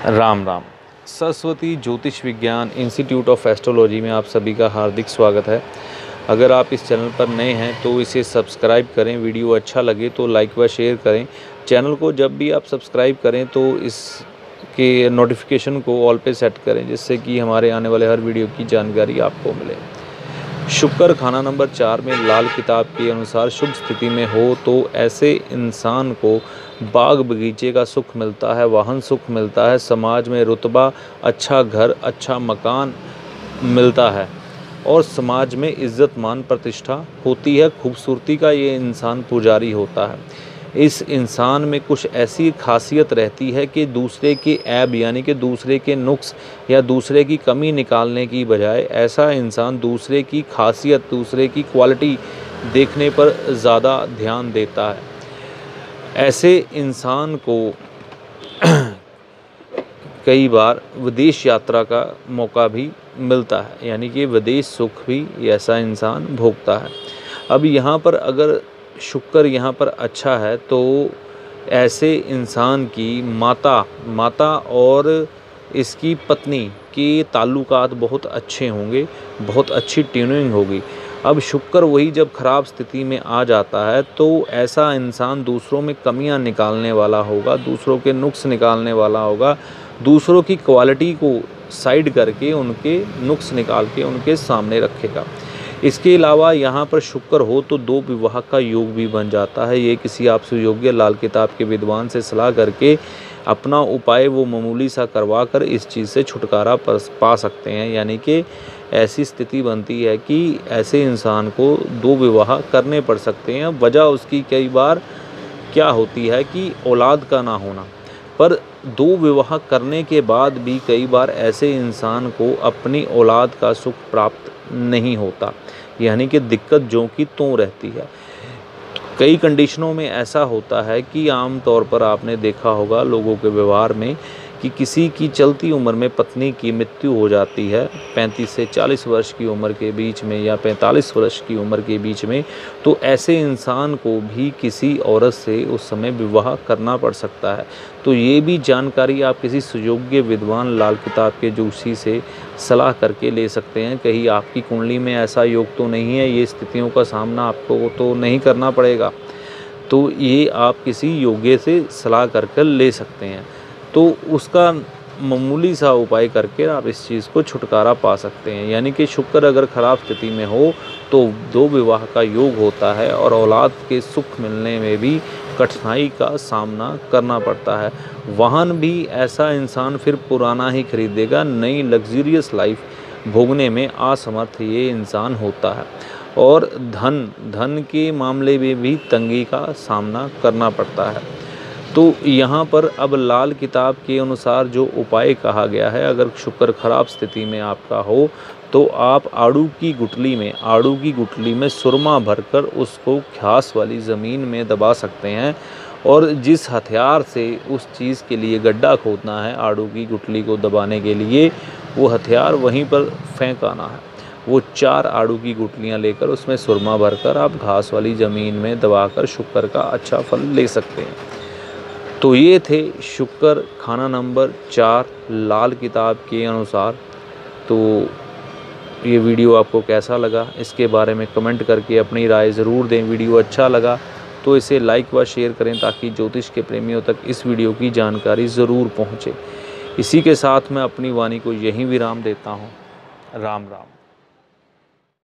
राम राम। सरस्वती ज्योतिष विज्ञान institute of astrology में आप सभी का हार्दिक स्वागत है। अगर आप इस चैनल पर नए हैं तो इसे सब्सक्राइब करें, वीडियो अच्छा लगे तो लाइक व शेयर करें। चैनल को जब भी आप सब्सक्राइब करें तो इसके नोटिफिकेशन को ऑल पे सेट करें, जिससे कि हमारे आने वाले हर वीडियो की जानकारी आपको मिले। शुक्र खाना नंबर 4 में लाल किताब के अनुसार शुभ स्थिति में हो तो ऐसे इंसान को बाग बगीचे का सुख मिलता है, वाहन सुख मिलता है, समाज में रुतबा, अच्छा घर, अच्छा मकान मिलता है और समाज में इज्जत मान प्रतिष्ठा होती है। खूबसूरती का ये इंसान पुजारी होता है। इस इंसान में कुछ ऐसी खासियत रहती है कि दूसरे के ऐब यानी कि दूसरे के नुक्स या दूसरे की कमी निकालने की बजाय ऐसा इंसान दूसरे की खासियत, दूसरे की क्वालिटी देखने पर ज़्यादा ध्यान देता है। ऐसे इंसान को कई बार विदेश यात्रा का मौका भी मिलता है, यानी कि विदेश सुख भी ऐसा इंसान भोगता है। अब यहाँ पर अगर शुक्र यहाँ पर अच्छा है तो ऐसे इंसान की माता और इसकी पत्नी के ताल्लुकात बहुत अच्छे होंगे, बहुत अच्छी ट्यूनिंग होगी। अब शुक्र वही जब ख़राब स्थिति में आ जाता है तो ऐसा इंसान दूसरों में कमियां निकालने वाला होगा, दूसरों के नुक्स निकालने वाला होगा, दूसरों की क्वालिटी को साइड करके उनके नुक्स निकाल के उनके सामने रखेगा। इसके अलावा यहाँ पर शुक्र हो तो 2 विवाह का योग भी बन जाता है। ये किसी आपसे योग्य लाल किताब के विद्वान से सलाह करके अपना उपाय वो मामूली सा करवा कर इस चीज़ से छुटकारा पा सकते हैं। यानी कि ऐसी स्थिति बनती है कि ऐसे इंसान को 2 विवाह करने पड़ सकते हैं। वजह उसकी कई बार क्या होती है कि औलाद का ना होना, पर 2 विवाह करने के बाद भी कई बार ऐसे इंसान को अपनी औलाद का सुख प्राप्त नहीं होता, यानी कि दिक्कत जो की त्यों रहती है। कई कंडीशनों में ऐसा होता है कि आम तौर पर आपने देखा होगा लोगों के व्यवहार में कि किसी की चलती उम्र में पत्नी की मृत्यु हो जाती है 35 से 40 वर्ष की उम्र के बीच में या 45 वर्ष की उम्र के बीच में, तो ऐसे इंसान को भी किसी औरत से उस समय विवाह करना पड़ सकता है। तो ये भी जानकारी आप किसी सुयोग्य विद्वान लाल किताब के जोशी से सलाह करके ले सकते हैं। कहीं आपकी कुंडली में ऐसा योग तो नहीं है, ये स्थितियों का सामना आपको तो नहीं करना पड़ेगा, तो ये आप किसी योग्य से सलाह कर ले सकते हैं। तो उसका मामूली सा उपाय करके आप इस चीज़ को छुटकारा पा सकते हैं। यानी कि शुक्र अगर ख़राब स्थिति में हो तो 2 विवाह का योग होता है और औलाद के सुख मिलने में भी कठिनाई का सामना करना पड़ता है। वाहन भी ऐसा इंसान फिर पुराना ही खरीदेगा, नई लग्जरियस लाइफ भोगने में असमर्थ ये इंसान होता है। और धन के मामले में भी तंगी का सामना करना पड़ता है। तो यहाँ पर अब लाल किताब के अनुसार जो उपाय कहा गया है, अगर शुक्र खराब स्थिति में आपका हो तो आप आड़ू की गुठली में सुरमा भरकर उसको घास वाली ज़मीन में दबा सकते हैं और जिस हथियार से उस चीज़ के लिए गड्ढा खोदना है आड़ू की गुठली को दबाने के लिए, वो हथियार वहीं पर फेंक आना है। वो 4 आड़ू की गुठलियाँ लेकर उसमें सुरमा भरकर आप घास वाली ज़मीन में दबाकर शुक्र का अच्छा फल ले सकते हैं। तो ये थे शुक्र खाना नंबर 4 लाल किताब के अनुसार। तो ये वीडियो आपको कैसा लगा इसके बारे में कमेंट करके अपनी राय ज़रूर दें। वीडियो अच्छा लगा तो इसे लाइक व शेयर करें ताकि ज्योतिष के प्रेमियों तक इस वीडियो की जानकारी ज़रूर पहुँचे। इसी के साथ मैं अपनी वाणी को यहीं विराम देता हूँ। राम राम।